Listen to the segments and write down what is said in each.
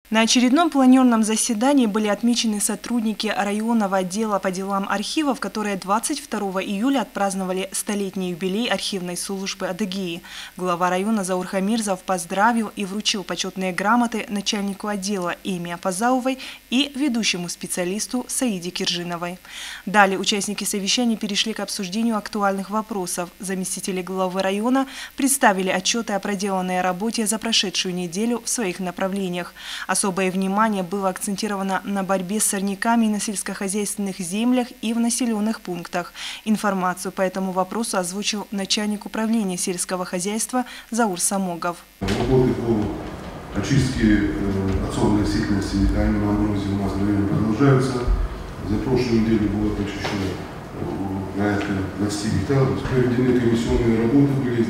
На очередном планерном заседании были отмечены сотрудники районного отдела по делам архивов, которые 22 июля отпраздновали столетний юбилей архивной службы Адыгеи. Глава района Заур Хамирзов поздравил и вручил почетные грамоты начальнику отдела Эми Апазаувой и ведущему специалисту Саиде Киржиновой. Далее участники совещания перешли к обсуждению актуальных вопросов. Заместители главы района представили отчеты о проделанной работе за прошедшую неделю в своих направлениях. Особое внимание было акцентировано на борьбе с сорняками на сельскохозяйственных землях и в населенных пунктах. Информацию по этому вопросу озвучил начальник управления сельского хозяйства Заур Самогов. Работы по очистке отсорной растительности на морозе у нас в районе продолжаются. За прошлую неделю было почищено порядка 20 гектаров. Проведены комиссионные работы были,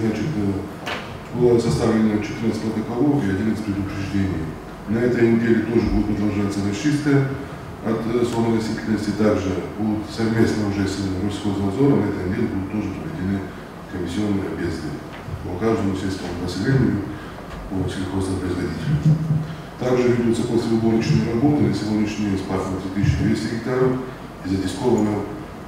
было составлено 14 протоколов и 11 предупреждений. На этой неделе тоже будет продолжаться расчистка от сорной растительности. Также будут совместно уже с Россельхознадзором на этой неделе будут тоже проведены комиссионные объезды по каждому сельскому поселению, по сельхозпроизводителю. Также ведутся послеуборочные работы. На сегодняшний день спахано 3200 гектаров и задисковано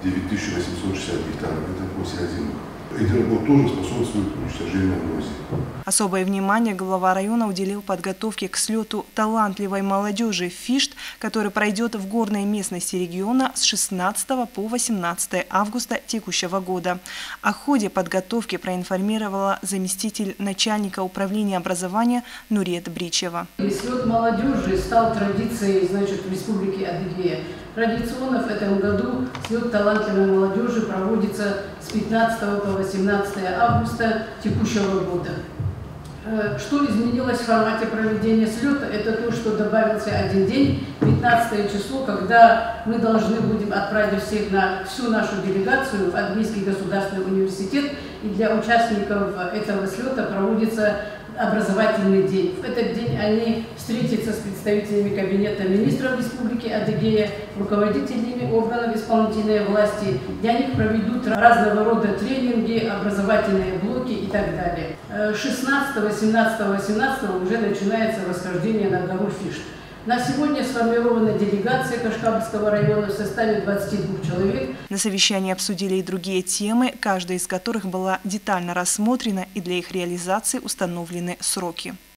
9860 гектаров. Это после озимых. Эти работы тоже способствуют уничтожению амброзии. Особое внимание глава района уделил подготовке к слету талантливой молодежи «Фишт», который пройдет в горной местности региона с 16 по 18 августа текущего года. О ходе подготовки проинформировала заместитель начальника управления образования Нурет Бричева. Слет молодежи стал традицией в Республике Адыгея. Традиционно в этом году слет талантливой молодежи проводится с 15 по 18 августа текущего года. Что изменилось в формате проведения слета? Это то, что добавился один день, 15 число, когда мы должны будем отправить всю нашу делегацию в Адыгейский государственный университет, и для участников этого слета проводится образовательный день. В этот день они встретятся с представителями Кабинета министров Республики Адыгея, руководителями органов исполнительной власти. Для них проведут разного рода тренинги, образовательные блоки и так далее. 16, 17, 18 уже начинается восхождение на гору Фишт. На сегодня сформирована делегация Кашкабского района в составе 22 человек. На совещании обсудили и другие темы, каждая из которых была детально рассмотрена, и для их реализации установлены сроки.